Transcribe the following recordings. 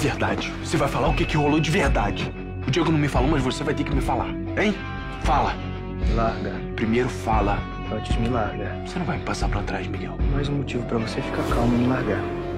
verdade. Você vai falar o que rolou de verdade. O Diego não me falou, mas você vai ter que me falar. Hein? Fala. Larga. Primeiro fala. Antes me larga. Você não vai me passar pra trás, Miguel. Mais um motivo pra você ficar calmo e me largar.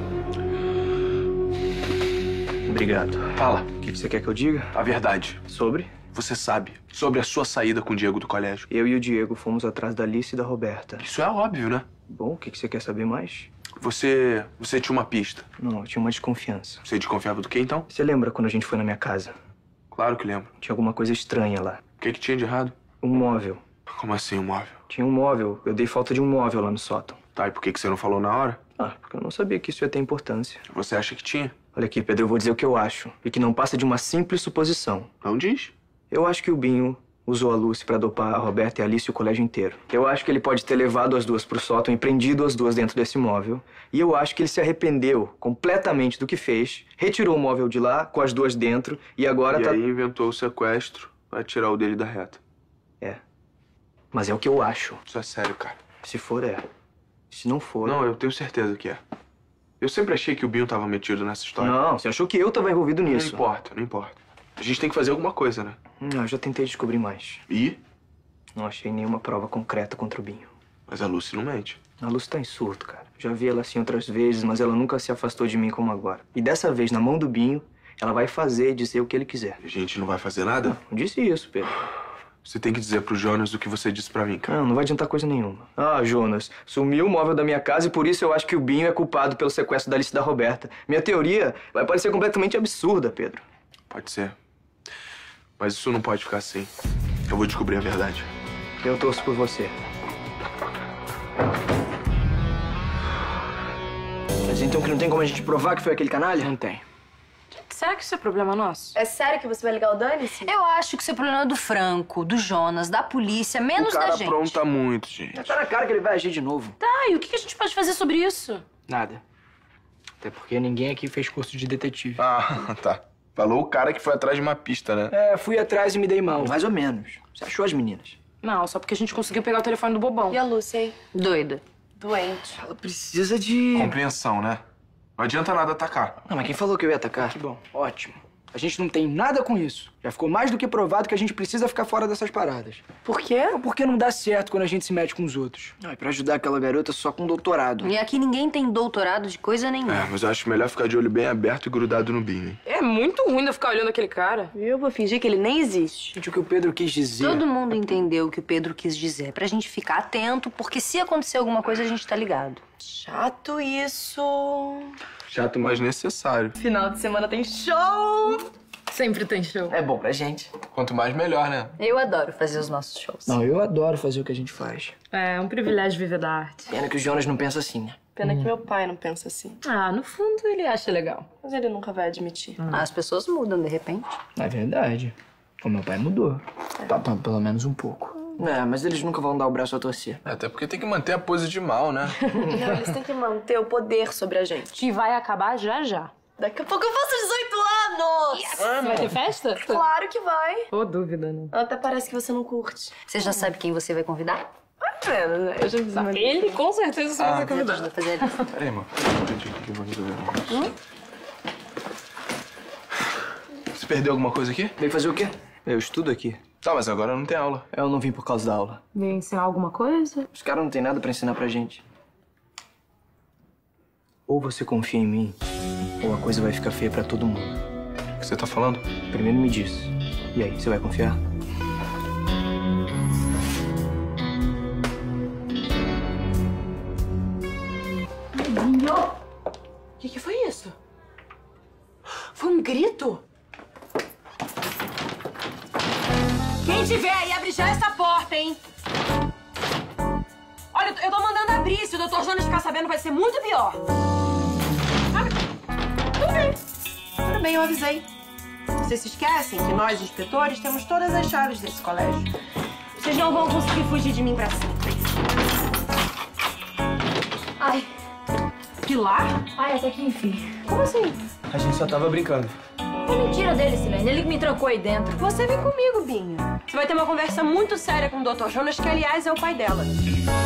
Obrigado. Fala. O que você quer que eu diga? A verdade. Sobre? Você sabe sobre a sua saída com o Diego do colégio. Eu e o Diego fomos atrás da Alice e da Roberta. Isso é óbvio, né? Bom, o que você quer saber mais? Você tinha uma pista. Não, eu tinha uma desconfiança. Você desconfiava do quê, então? Você lembra quando a gente foi na minha casa? Claro que lembro. Tinha alguma coisa estranha lá. O que tinha de errado? Um móvel. Como assim, um móvel? Tinha um móvel. Eu dei falta de um móvel lá no sótão. Tá, e por que você não falou na hora? Ah, porque eu não sabia que isso ia ter importância. Você acha que tinha? Olha aqui, Pedro, eu vou dizer o que eu acho. E que não passa de uma simples suposição. Não diz. Eu acho que o Binho usou a Lucy pra dopar a Roberta e a Alice e o colégio inteiro. Eu acho que ele pode ter levado as duas pro sótão e prendido as duas dentro desse móvel. E eu acho que ele se arrependeu completamente do que fez, retirou o móvel de lá, com as duas dentro, e agora E aí inventou o sequestro pra tirar o dele da reta. É. Mas é o que eu acho. Isso é sério, cara. Se for, é. Se não for... Não, eu tenho certeza que é. Eu sempre achei que o Binho tava metido nessa história. Não, você achou que eu tava envolvido nisso. Não importa, não importa. A gente tem que fazer alguma coisa, né? Não, eu já tentei descobrir mais. E? Não achei nenhuma prova concreta contra o Binho. Mas a Lucy não mente. A Lucy tá em surto, cara. Já vi ela assim outras vezes, mas ela nunca se afastou de mim como agora. E dessa vez, na mão do Binho, ela vai fazer e dizer o que ele quiser. A gente não vai fazer nada? Não disse isso, Pedro. Você tem que dizer pro Jonas o que você disse pra mim, cara. Não, não vai adiantar coisa nenhuma. Ah, Jonas, sumiu o móvel da minha casa e por isso eu acho que o Binho é culpado pelo sequestro da Alice e da Roberta. Minha teoria vai parecer completamente absurda, Pedro. Pode ser. Mas isso não pode ficar assim. Eu vou descobrir a verdade. Eu torço por você. Mas então que não tem como a gente provar que foi aquele canalha? Não tem. Será que isso é problema nosso? É sério que você vai ligar o dane-se? Eu acho que isso é problema do Franco, do Jonas, da polícia, menos O cara da gente. apronta muito, gente. Tá na cara que ele vai agir de novo. Tá, e o que a gente pode fazer sobre isso? Nada. Até porque ninguém aqui fez curso de detetive. Ah, tá. Falou o cara que foi atrás de uma pista, né? É, fui atrás e me dei mal. Mais ou menos. Você achou as meninas? Não, só porque a gente conseguiu pegar o telefone do bobão. E a Lúcia, hein? Doida. Doente. Ela precisa de... Compreensão, né? Não adianta nada atacar. Não, mas quem falou que eu ia atacar? Que bom. Ótimo. A gente não tem nada com isso. Já ficou mais do que provado que a gente precisa ficar fora dessas paradas. Por quê? Porque não dá certo quando a gente se mete com os outros. Não, é pra ajudar aquela garota só com doutorado. E aqui ninguém tem doutorado de coisa nenhuma. É, mas eu acho melhor ficar de olho bem aberto e grudado no Binho, hein? É muito ruim eu ficar olhando aquele cara. Eu vou fingir que ele nem existe. Gente, o que o Pedro quis dizer... Todo mundo entendeu o que o Pedro quis dizer. Pra gente ficar atento, porque se acontecer alguma coisa, a gente tá ligado. Chato isso. Chato, mas necessário. Final de semana tem show! Sempre tem show. É bom pra gente. Quanto mais, melhor, né? Eu adoro fazer os nossos shows. Não, eu adoro fazer o que a gente faz. É um privilégio viver da arte. Pena que o Jonas não pensa assim, né? Pena que meu pai não pensa assim. Ah, no fundo ele acha legal. Mas ele nunca vai admitir. As pessoas mudam de repente. É verdade. O meu pai mudou. Tá, pelo menos um pouco. É, mas eles nunca vão dar o braço a torcer. Até porque tem que manter a pose de mal, né? Não, eles têm que manter o poder sobre a gente. Que vai acabar já já. Daqui a pouco eu faço 18 anos! Vai ter festa? Claro que vai. Ô, dúvida, né? Até parece que você não curte. Você já sabe quem você vai convidar? Eu já fiz uma... Ele com certeza você vai ser convidado. Ajuda a fazer a lista. Peraí, mano. Que eu vou resolver. Você perdeu alguma coisa aqui? Veio fazer o quê? Eu estudo aqui. Tá, mas agora não tem aula. Eu não vim por causa da aula. Veio ensinar alguma coisa? Os caras não têm nada pra ensinar pra gente. Ou você confia em mim, ou a coisa vai ficar feia pra todo mundo. O que você tá falando? Primeiro me diz. E aí, você vai confiar? O que foi isso? Foi um grito? Quem tiver aí, abre já essa porta, hein? Olha, eu tô mandando abrir. Se o Dr. Jonas ficar sabendo, vai ser muito pior. Tudo bem, eu avisei. Vocês se esquecem que nós, inspetores, temos todas as chaves desse colégio. Vocês não vão conseguir fugir de mim pra sempre. Ai. Pilar? Ai, até que enfim. Como assim? A gente só tava brincando. É mentira dele, Silene. Ele que me trancou aí dentro. Você vem comigo, Binho. Você vai ter uma conversa muito séria com o Dr. Jonas, que, aliás, é o pai dela.